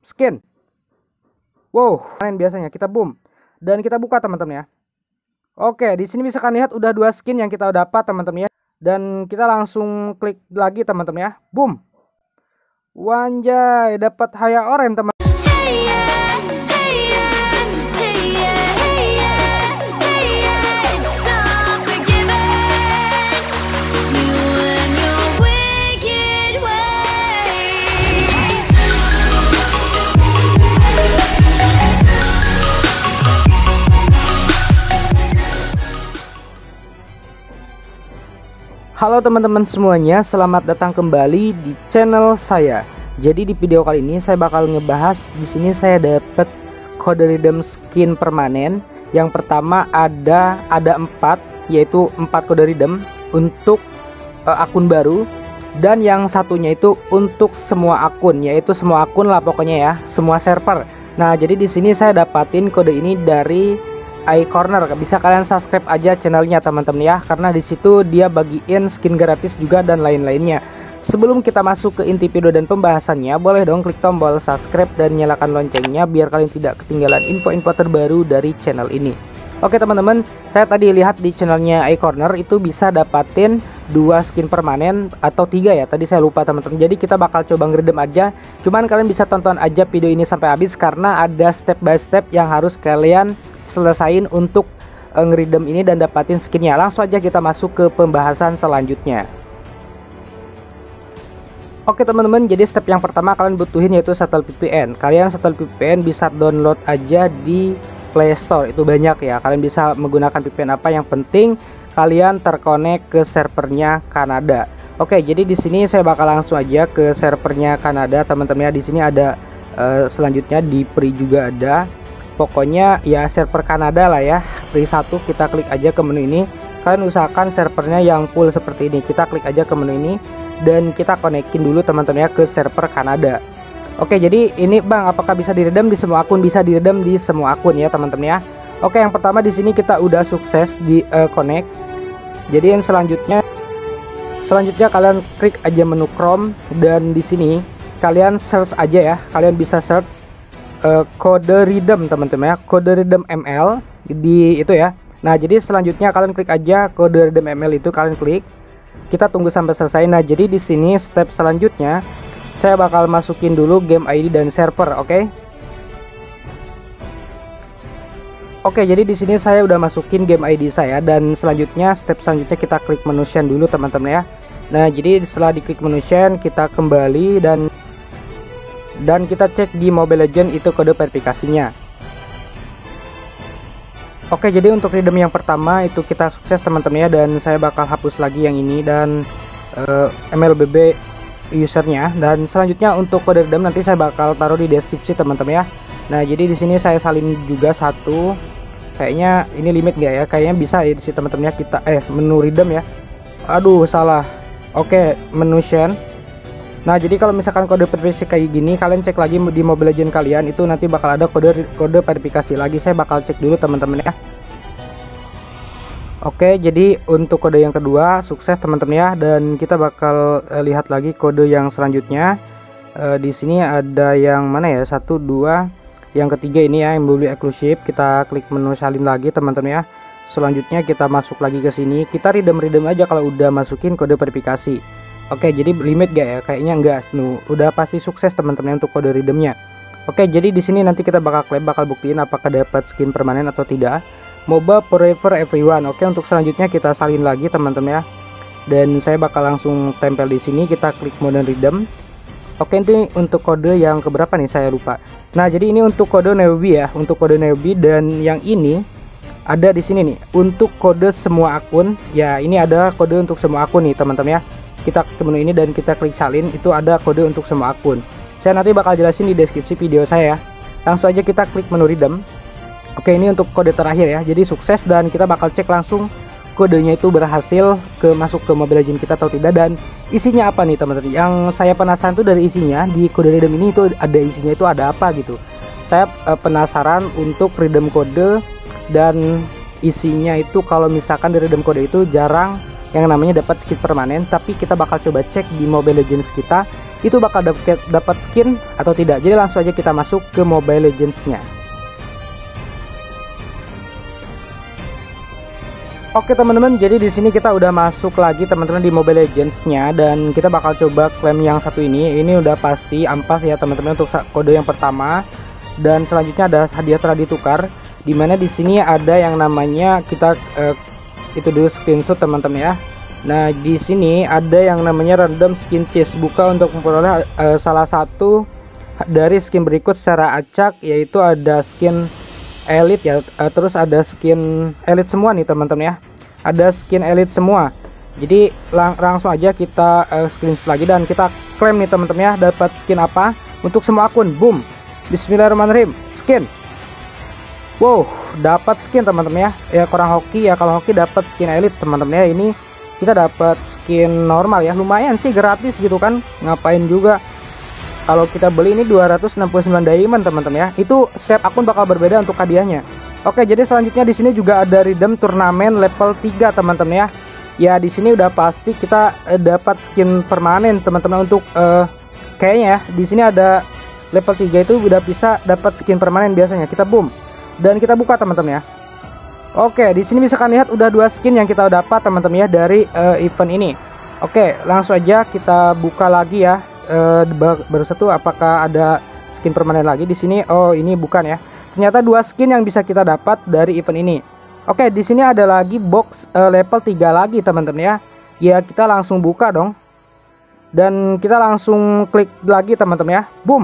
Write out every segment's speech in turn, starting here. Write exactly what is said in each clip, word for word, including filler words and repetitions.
skin. Wow, keren biasanya kita boom. Dan kita buka teman-teman ya. Oke, di sini bisa kalian lihat udah dua skin yang kita dapat teman-teman ya. Dan kita langsung klik lagi teman-teman ya. Boom. Wanjay, dapat Haya Orem teman. Halo teman-teman semuanya, selamat datang kembali di channel saya. Jadi di video kali ini saya bakal ngebahas di sini saya dapat kode redeem skin permanen. Yang pertama ada ada empat, yaitu empat kode redeem untuk uh, akun baru, dan yang satunya itu untuk semua akun, yaitu semua akun lah pokoknya ya, semua server. Nah, jadi di sini saya dapatin kode ini dari iCorner. Bisa kalian subscribe aja channelnya teman-teman ya, karena disitu dia bagiin skin gratis juga dan lain-lainnya. Sebelum kita masuk ke inti video dan pembahasannya, boleh dong klik tombol subscribe dan nyalakan loncengnya biar kalian tidak ketinggalan info-info terbaru dari channel ini. Oke teman-teman, saya tadi lihat di channelnya iCorner itu bisa dapatin dua skin permanen atau tiga ya, tadi saya lupa teman-teman. Jadi kita bakal coba ngeredem aja, cuman kalian bisa tonton aja video ini sampai habis karena ada step by step yang harus kalian selesain untuk uh, ngeridem ini dan dapatin skinnya. Langsung aja kita masuk ke pembahasan selanjutnya. Oke teman-teman, jadi step yang pertama kalian butuhin yaitu Shuttle V P N. Kalian Shuttle V P N bisa download aja di Play Store, itu banyak ya. Kalian bisa menggunakan V P N apa, yang penting kalian terkonek ke servernya Kanada. Oke, jadi di sini saya bakal langsung aja ke servernya Kanada teman-teman ya. Di sini ada uh, selanjutnya di Free juga ada. Pokoknya ya server Kanada lah ya. Free satu, kita klik aja ke menu ini. Kalian usahakan servernya yang full seperti ini. Kita klik aja ke menu ini dan kita konekin dulu teman-teman ya ke server Kanada. Oke, jadi ini Bang, apakah bisa diredam di semua akun? Bisa diredam di semua akun ya teman-teman ya. Oke, yang pertama di sini kita udah sukses di uh, connect. Jadi yang selanjutnya selanjutnya kalian klik aja menu Chrome dan di sini kalian search aja ya. Kalian bisa search Uh, kode redeem teman-teman ya, kode redeem M L di itu ya. Nah, jadi selanjutnya kalian klik aja kode redeem M L itu, kalian klik. Kita tunggu sampai selesai. Nah, jadi di sini step selanjutnya saya bakal masukin dulu game I D dan server, oke? Okay? Oke, okay, jadi di sini saya udah masukin game I D saya dan selanjutnya step selanjutnya kita klik menu Shen dulu teman-teman ya. Nah, jadi setelah diklik menu Shen kita kembali dan dan kita cek di Mobile Legends itu kode verifikasinya. Oke, jadi untuk redeem yang pertama itu kita sukses teman-teman ya, dan saya bakal hapus lagi yang ini dan uh, M L B B usernya. Dan selanjutnya untuk kode redeem nanti saya bakal taruh di deskripsi teman-teman ya. Nah, jadi di sini saya salin juga satu. Kayaknya ini limit nggak ya? Kayaknya bisa ya di sini teman-teman ya. Kita eh menu redeem ya. Aduh, salah. Oke, menu Shen. Nah, jadi kalau misalkan kode verifikasi kayak gini, kalian cek lagi di Mobile Legends kalian, itu nanti bakal ada kode kode verifikasi lagi. Saya bakal cek dulu teman-teman ya. Oke, jadi untuk kode yang kedua sukses teman-teman ya, dan kita bakal eh, lihat lagi kode yang selanjutnya. Eh, di sini ada yang mana ya? Satu, dua. Yang ketiga ini ya, yang beli eksklusif. Kita klik menu salin lagi teman-teman ya. Selanjutnya kita masuk lagi ke sini. Kita redeem-redeem aja kalau udah masukin kode verifikasi. Oke, jadi limit gak ya? Kayaknya enggak. Nuh, udah pasti sukses teman-teman untuk kode redeemnya. Oke, jadi di sini nanti kita bakal klaim, bakal buktiin apakah dapat skin permanen atau tidak. MOBA Forever Everyone. Oke, untuk selanjutnya kita salin lagi teman-teman ya. Dan saya bakal langsung tempel di sini. Kita klik mode redeem. Oke, ini untuk kode yang keberapa nih? Saya lupa. Nah, jadi ini untuk kode newbie ya, untuk kode newbie, dan yang ini ada di sini nih untuk kode semua akun. Ya, ini ada kode untuk semua akun nih teman-teman ya. Kita ke menu ini dan kita klik salin, itu ada kode untuk semua akun. Saya nanti bakal jelasin di deskripsi video saya. Langsung aja kita klik menu redeem. Oke, ini untuk kode terakhir ya. Jadi sukses dan kita bakal cek langsung kodenya itu berhasil ke masuk ke Mobile Legends kita atau tidak, dan isinya apa nih teman-teman. Yang saya penasaran tuh dari isinya di kode redeem ini itu ada isinya itu ada apa gitu. Saya eh, penasaran untuk redeem kode, dan isinya itu kalau misalkan di redeem kode itu jarang yang namanya dapat skin permanen, tapi kita bakal coba cek di Mobile Legends kita itu bakal dapat dapat skin atau tidak. Jadi langsung aja kita masuk ke Mobile Legends-nya. Oke teman-teman, jadi di sini kita udah masuk lagi teman-teman di Mobile Legends-nya, dan kita bakal coba klaim yang satu ini. Ini udah pasti ampas ya teman-teman untuk kode yang pertama, dan selanjutnya ada hadiah telah ditukar, dimana di sini ada yang namanya kita eh, itu dulu screenshot teman-teman ya. Nah di sini ada yang namanya random skin chest, buka untuk memperoleh uh, salah satu dari skin berikut secara acak, yaitu ada skin elite ya, uh, terus ada skin elite semua nih teman-teman ya, ada skin elite semua. Jadi lang langsung aja kita uh, screenshot lagi dan kita klaim nih teman-teman ya, dapat skin apa untuk semua akun. Boom, bismillahirrahmanirrahim, skin. Wow, dapat skin teman-teman ya. Ya kurang hoki ya, kalau hoki dapat skin elite teman-teman ya. Ini kita dapat skin normal ya, lumayan sih, gratis gitu kan. Ngapain juga kalau kita beli ini dua ratus enam puluh sembilan diamond teman-teman ya. Itu setiap akun bakal berbeda untuk hadiahnya. Oke, jadi selanjutnya di sini juga ada redeem turnamen level tiga teman-teman ya. Ya di sini udah pasti kita eh, dapat skin permanen teman-teman untuk eh, kayaknya ya. Di sini ada level tiga itu udah bisa dapat skin permanen biasanya. Kita boom dan kita buka teman-teman ya. Oke, di sini bisa kalian lihat udah dua skin yang kita dapat teman-teman ya dari uh, event ini. Oke, langsung aja kita buka lagi ya. Uh, baru satu, apakah ada skin permanen lagi di sini? Oh, ini bukan ya. Ternyata dua skin yang bisa kita dapat dari event ini. Oke, di sini ada lagi box uh, level tiga lagi teman-teman ya. Ya, kita langsung buka dong. Dan kita langsung klik lagi teman-teman ya. Boom.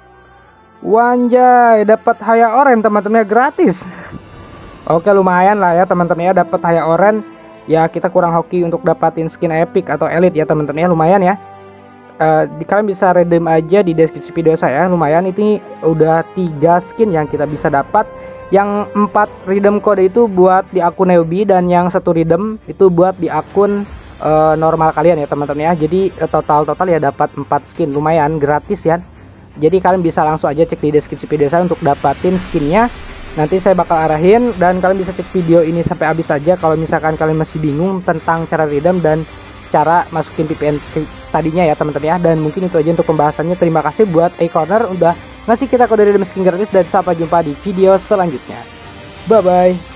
Wanjay, dapat Haya Oren teman-teman ya, gratis. Oke, lumayan lah ya teman-teman ya, dapat Haya Oren. Ya kita kurang hoki untuk dapatin skin epic atau elite ya teman-teman ya, lumayan ya. Uh, di, kalian bisa redeem aja di deskripsi video saya. Lumayan, ini udah tiga skin yang kita bisa dapat. Yang empat redeem kode itu buat di akun newbie, dan yang satu redeem itu buat di akun uh, normal kalian ya teman-teman ya. Jadi total-total ya dapat empat skin, lumayan gratis ya. Jadi kalian bisa langsung aja cek di deskripsi video saya untuk dapatin skinnya. Nanti saya bakal arahin, dan kalian bisa cek video ini sampai habis aja kalau misalkan kalian masih bingung tentang cara redeem dan cara masukin V P N tadinya ya teman-teman ya. Dan mungkin itu aja untuk pembahasannya. Terima kasih buat A-Corner udah ngasih kita kode redeem skin gratis, dan sampai jumpa di video selanjutnya. Bye bye.